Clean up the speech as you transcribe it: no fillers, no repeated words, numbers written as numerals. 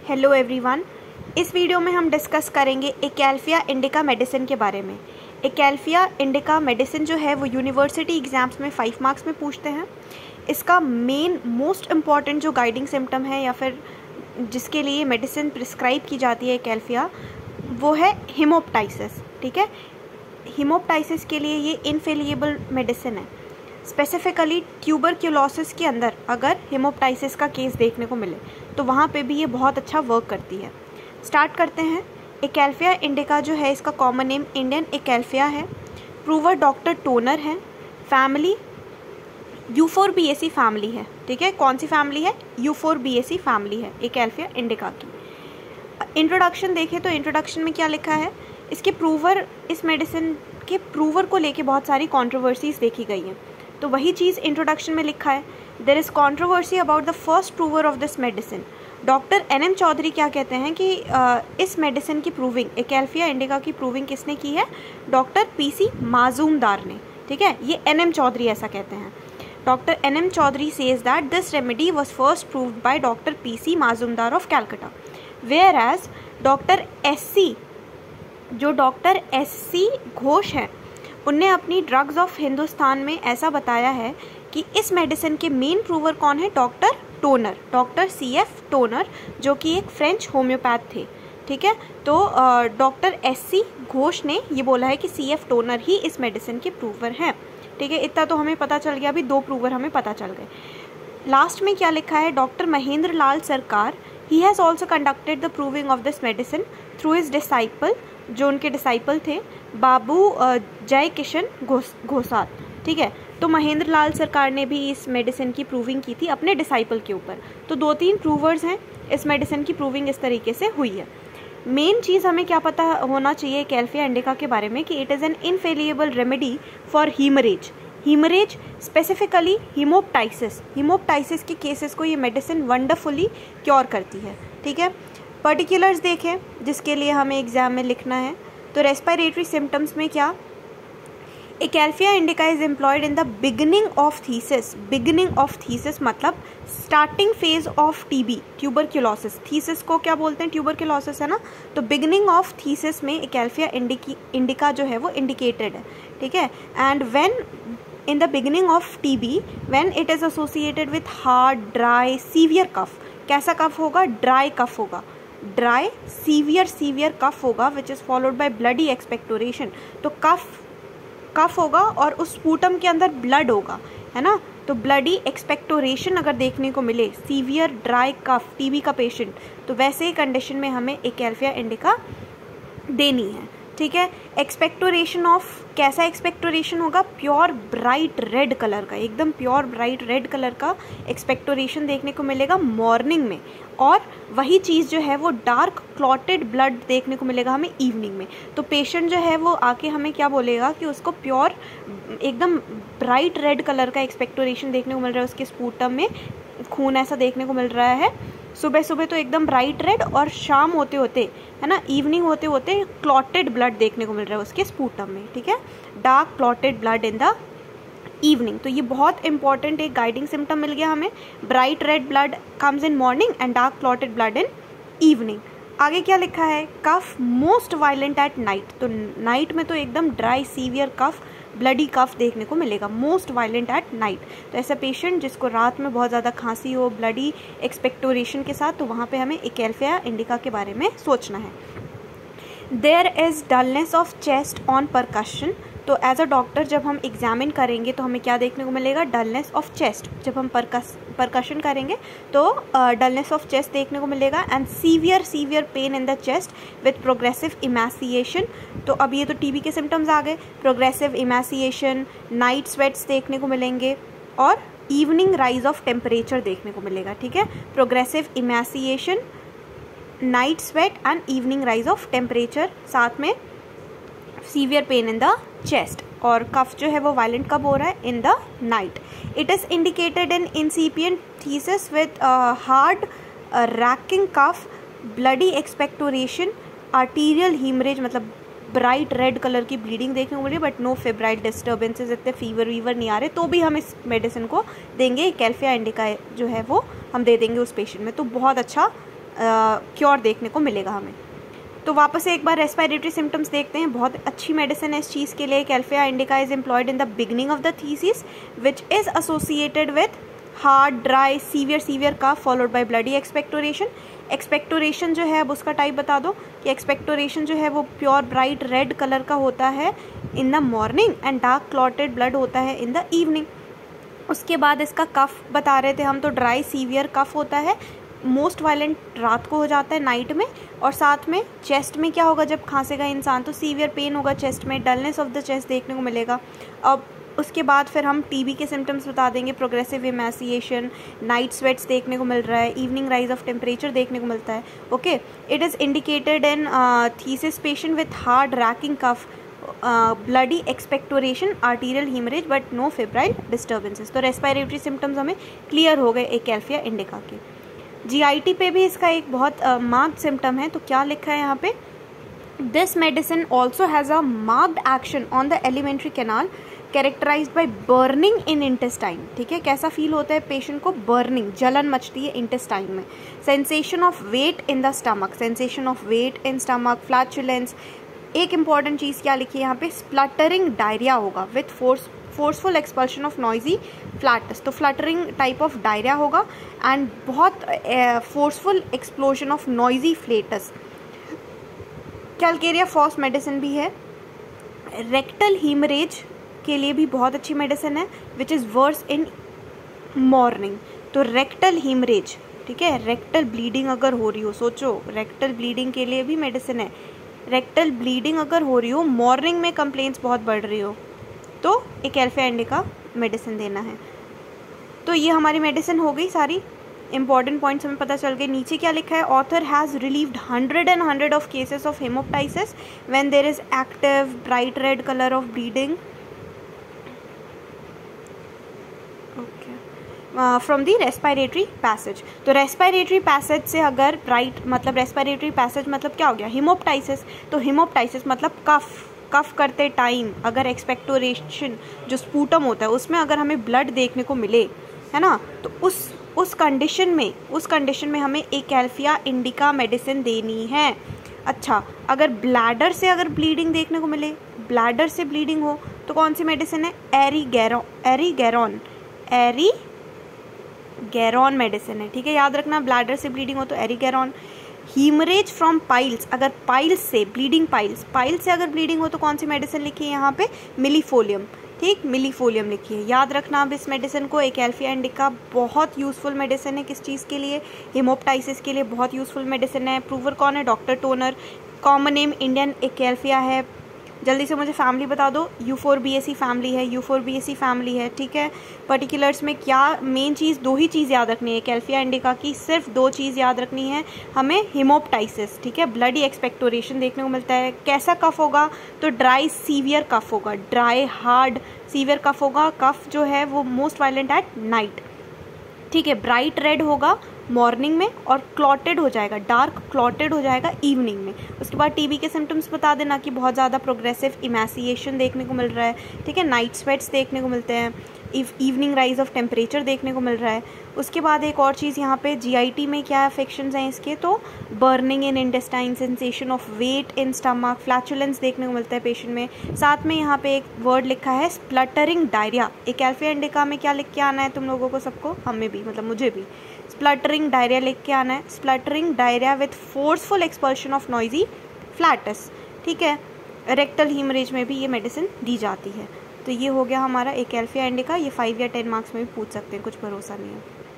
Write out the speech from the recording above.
Hello everyone. इस video में हम डिस्कस करेंगे एकेल्फिया इंडिका मेडिसिन के बारे में। एकेल्फिया इंडिका मेडिसिन जो है वो यूनिवर्सिटी एग्जाम्स में 5 मार्क्स में पूछते हैं। इसका मेन मोस्ट इम्पॉर्टेंट जो गाइडिंग सिम्टम है या फिर जिसके लिए मेडिसिन प्रिस्क्राइब की जाती है एकेल्फिया, वो है हिमोप्टाइसिस। ठीक है, हिमोप्टाइसिस के लिए ये इनफेलिएबल मेडिसिन है। स्पेसिफिकली ट्यूबरक्यूलोसिस के अंदर अगर हिमोप्टाइसिस का केस देखने को मिले तो वहाँ पे भी ये बहुत अच्छा वर्क करती है। स्टार्ट करते हैं। एकेल्फिया इंडिका जो है इसका कॉमन नेम इंडियन एकेल्फिया है। प्रूवर डॉक्टर टोनर है। फैमिली U4BAC फैमिली है। ठीक है, कौन सी फैमिली है? U4BAC फैमिली है एकेल्फिया इंडिका की। इंट्रोडक्शन देखें तो इंट्रोडक्शन में क्या लिखा है, इसके प्रूवर, इस मेडिसिन के प्रूवर को लेके बहुत सारी कॉन्ट्रोवर्सीज देखी गई हैं। तो वही चीज़ इंट्रोडक्शन में लिखा है, there is controversy about the first prover of this medicine. Doctor NM Chaudhary क्या कहते हैं कि इस मेडिसिन की प्रूविंग, एकेल्फिया इंडिका की प्रूविंग किसने की है? डॉक्टर PC माजूमदार ने। ठीक है, ये NM चौधरी ऐसा कहते हैं। Doctor NM Chaudhary says that this remedy was first proved by doctor PC माजूमदार of Calcutta, where as doctor SC Ghosh हैं, उनने अपनी ड्रग्स ऑफ हिंदुस्तान में ऐसा बताया है कि इस मेडिसिन के मेन प्रूवर कौन है? Doctor Tonner, doctor CF Tonner, जो कि एक फ्रेंच होम्योपैथ थे। ठीक है, तो डॉक्टर SC घोष ने ये बोला है कि CF टोनर ही इस मेडिसिन के प्रूवर हैं। ठीक है, इतना तो हमें पता चल गया, अभी 2 प्रूवर हमें पता चल गए। लास्ट में क्या लिखा है? Doctor Mahendra Lal Sarkar, he has also conducted the proving of this medicine through his disciple, जो उनके डिसाइपल थे बाबू जय किशन घोसाल। ठीक है, तो महेंद्र लाल सरकार ने भी इस मेडिसिन की प्रूविंग की थी अपने डिसाइपल के ऊपर। तो 2-3 प्रूवर्स हैं, इस मेडिसिन की प्रूविंग इस तरीके से हुई है। मेन चीज़ हमें क्या पता होना चाहिए एकेल्फिया इंडिका के बारे में कि it is an infallible remedy for haemorrhage. Haemorrhage specifically haemoptysis के केसेस को ये मेडिसिन वंडरफुली क्योर करती है। ठीक है, पर्टिकुलर्स देखें जिसके लिए हमें एग्जाम में लिखना है। तो रेस्पिरेटरी सिम्टम्स में क्या? Acalypha indica is employed in the beginning of phthisis. Beginning of phthisis मतलब starting phase of TB, tuberculosis. Phthisis को क्या बोलते हैं? ट्यूबरक्यूलोसिस है ना। तो बिगिनिंग ऑफ थीसिस में एकेल्फिया इंडिका जो है वो इंडिकेटेड है। ठीक है, and when in the beginning of TB when it is associated with hard dry severe कफ। कैसा कफ होगा? ड्राई कफ होगा, ड्राई सीवियर कफ होगा which is followed by bloody expectoration. तो कफ होगा और उस स्पूटम के अंदर ब्लड होगा, है ना। तो ब्लडी एक्सपेक्टोरेशन अगर देखने को मिले, सीवियर ड्राई कफ, TB का पेशेंट, तो वैसे ही कंडीशन में हमें एकेल्फिया इंडिका देनी है। ठीक है, एक्सपेक्टोरेशन ऑफ, कैसा एक्सपेक्टोरेशन होगा? प्योर ब्राइट रेड कलर का, एकदम प्योर ब्राइट रेड कलर का एक्सपेक्टोरेशन देखने को मिलेगा मॉर्निंग में, और वही चीज़ जो है वो डार्क क्लॉटेड ब्लड देखने को मिलेगा हमें इवनिंग में। तो पेशेंट जो है वो आके हमें क्या बोलेगा कि उसको प्योर एकदम ब्राइट रेड कलर का एक्सपेक्टोरेशन देखने को मिल रहा है, उसके स्पूटम में खून ऐसा देखने को मिल रहा है। सुबह सुबह तो एकदम ब्राइट रेड, और शाम होते होते, है ना, इवनिंग होते होते क्लॉटेड ब्लड देखने को मिल रहा है उसके स्पूटम में। ठीक है, dark clotted blood in the evening. तो ये बहुत इंपॉर्टेंट एक गाइडिंग सिम्टम मिल गया हमें। Bright red blood comes in morning and dark clotted blood in evening. आगे क्या लिखा है? Cough most violent at night. तो नाइट में तो एकदम dry severe cough, bloody cough देखने को मिलेगा, मोस्ट वायलेंट एट नाइट। तो ऐसा पेशेंट जिसको रात में बहुत ज़्यादा खांसी हो ब्लडी एक्सपेक्टोरेशन के साथ, तो वहाँ पे हमें एकेल्फिया इंडिका के बारे में सोचना है। There is dullness of chest on percussion. तो एज अ डॉक्टर जब हम एग्जामिन करेंगे तो हमें क्या देखने को मिलेगा? Dullness of chest. जब हम परकशन करेंगे तो डलनेस ऑफ चेस्ट देखने को मिलेगा, and severe pain in the chest with progressive emaciation. तो अब ये तो TB के सिम्टम्स आ गए। प्रोग्रेसिव इमैसिएशन, नाइट स्वेट्स देखने को मिलेंगे, और इवनिंग राइज ऑफ टेम्परेचर देखने को मिलेगा। ठीक है, progressive emaciation, night sweat and evening rise of temperature, साथ में severe pain in the chest. और कफ जो है वो वायलेंट कब हो रहा है? In the night. It is indicated in incipient phthisis with hard racking cough, bloody expectoration, arterial haemorrhage, मतलब ब्राइट रेड कलर की ब्लीडिंग देखने को मिल रही है, बट नो फेब्राइल डिस्टर्बेंसेज, इतने फीवर नहीं आ रहे, तो भी हम इस मेडिसिन को देंगे। एकेल्फिया इंडिका जो है वो हम दे देंगे उस पेशेंट में। तो बहुत अच्छा क्योर देखने को मिलेगा हमें। तो वापस से एक बार रेस्पिरेटरी सिम्टम्स देखते हैं। बहुत अच्छी मेडिसिन है इस चीज़ के लिए। Acalypha indica is employed in the beginning of the phthisis which is associated with hard, dry, severe cough followed by bloody expectoration. Expectoration जो है अब उसका टाइप बता दो कि एक्सपेक्टोरेशन जो है वो प्योर ब्राइट रेड कलर का होता है in the morning and dark clotted blood होता है इन द इवनिंग। उसके बाद इसका कफ बता रहे थे हम, तो ड्राई सीवियर कफ होता है, मोस्ट वायलेंट रात को हो जाता है, नाइट में। और साथ में चेस्ट में क्या होगा जब खांसेगा इंसान, तो सीवियर पेन होगा चेस्ट में, डलनेस ऑफ द चेस्ट देखने को मिलेगा। अब उसके बाद फिर हम टीबी के सिम्टम्स बता देंगे, प्रोग्रेसिव इमैसिएशन, नाइट स्वेट्स देखने को मिल रहा है, इवनिंग राइज ऑफ टेम्परेचर देखने को मिलता है। Okay, it is indicated in phthisis patient with hard racking cough, bloody expectoration, arterial haemorrhage but no febrile disturbances. तो रेस्पिरेटरी सिम्टम्स हमें क्लियर हो गए एक कैल्फिया इंडिका के। जीआईटी पे भी इसका एक बहुत मार्क्ड सिम्टम है, तो क्या लिखा है यहाँ पे, this medicine also has a marked action on the alimentary canal characterised by burning in intestine. ठीक है, कैसा फील होता है पेशेंट को, बर्निंग, जलन मचती है इंटेस्टाइन में। Sensation of weight in the stomach, sensation of weight in stomach, flatulence. एक इंपॉर्टेंट चीज़ क्या लिखी है यहाँ पे, स्प्लटरिंग डायरिया होगा with forceful expulsion of noisy flatus. तो फ्लटरिंग टाइप ऑफ डायरिया होगा एंड बहुत forceful explosion of noisy flatus. Calcarea phos medicine भी है। रेक्टल हीमरेज के लिए भी बहुत अच्छी मेडिसिन है which is worse in morning. तो रेक्टल हीमरेज, ठीक है, रेक्टल ब्लीडिंग अगर हो रही हो, सोचो रेक्टल ब्लीडिंग के लिए भी मेडिसिन है। रेक्टल ब्लीडिंग अगर हो रही हो, मॉर्निंग में कंप्लेंट्स बहुत बढ़ रही हो, तो एक कैल्फिया इंडिका मेडिसिन देना है। तो ये हमारी मेडिसिन हो गई सारी, इंपॉर्टेंट पॉइंट्स हमें पता चल गए। नीचे क्या लिखा है, author has relieved 100 of cases of haemoptysis when there is active bright red colour of bleeding from the respiratory passage. तो रेस्पिरेटरी पैसेज से अगर ब्राइट मतलब रेस्पिरेटरी पैसेज मतलब क्या हो गया, हिमोप्टाइसिस। तो हिमोप्टाइसिस मतलब कफ करते टाइम अगर एक्सपेक्टोरेशन जो स्पूटम होता है उसमें अगर हमें ब्लड देखने को मिले, है ना, तो उस कंडीशन में हमें एक कैल्फिया इंडिका मेडिसिन देनी है। अच्छा, अगर ब्लैडर से अगर ब्लीडिंग देखने को मिले, ब्लैडर से ब्लीडिंग हो, तो कौन सी मेडिसिन है, एरीगैरॉन मेडिसिन है। ठीक है, याद रखना, ब्लैडर से ब्लीडिंग हो तो एरीगैरॉन। हीमरेज फ्रॉम पाइल्स, अगर पाइल्स से ब्लीडिंग, पाइल्स से अगर ब्लीडिंग हो तो कौन सी मेडिसिन लिखी है यहाँ पे, मिलीफोलियम। ठीक, मिलीफोलियम लिखी है, याद रखना अब इस मेडिसिन को। एक कैल्फिया इंडिका बहुत यूजफुल मेडिसिन है, किस चीज़ के लिए, हिमोप्टाइसिस के लिए बहुत यूजफुल मेडिसिन है। प्रूवर कौन है, doctor Tonner. Common name Indian acalypha है। जल्दी से मुझे फैमिली बता दो, U4BAC फैमिली है। ठीक है, पर्टिकुलर्स में क्या मेन चीज़, दो ही चीज़ याद रखनी है कैल्फिया इंडिका की, सिर्फ दो चीज़ याद रखनी है हमें, हिमोप्टाइसिस, ठीक है, ब्लडी एक्सपेक्टोरेशन देखने को मिलता है। कैसा कफ होगा, तो ड्राई सीवियर कफ होगा, ड्राई हार्ड सीवियर कफ होगा। कफ जो है वो मोस्ट वायलेंट एट नाइट। ठीक है, ब्राइट रेड होगा मॉर्निंग में और क्लॉटेड हो जाएगा, डार्क क्लॉटेड हो जाएगा इवनिंग में। उसके बाद टीबी के सिम्टम्स बता देना कि बहुत ज़्यादा प्रोग्रेसिव इमैसिएशन देखने को मिल रहा है। ठीक है, नाइट स्वेट्स देखने को मिलते हैं, इवनिंग राइज ऑफ टेम्परेचर देखने को मिल रहा है। उसके बाद एक और चीज़ यहाँ पे, जीआईटी में क्या अफेक्शंस हैं इसके, तो burning in intestine, sensation of weight in stomach, flatulence देखने को मिलता है पेशेंट में। साथ में यहाँ पे एक वर्ड लिखा है स्प्लटरिंग डायरिया। एक कैल्फिया इंडिका में क्या लिख के आना है तुम लोगों को सबको, हमें भी, मतलब मुझे भी, स्प्लटरिंग डायरिया लिख के आना है। Spluttering diarrhoea with forceful expulsion of noisy flatus. ठीक है, रेक्टल हीमरेज में भी ये मेडिसिन दी जाती है। तो ये हो गया हमारा एक कैल्फिया इंडिका। ये 5 या 10 मार्क्स में भी पूछ सकते हैं, कुछ भरोसा नहीं है।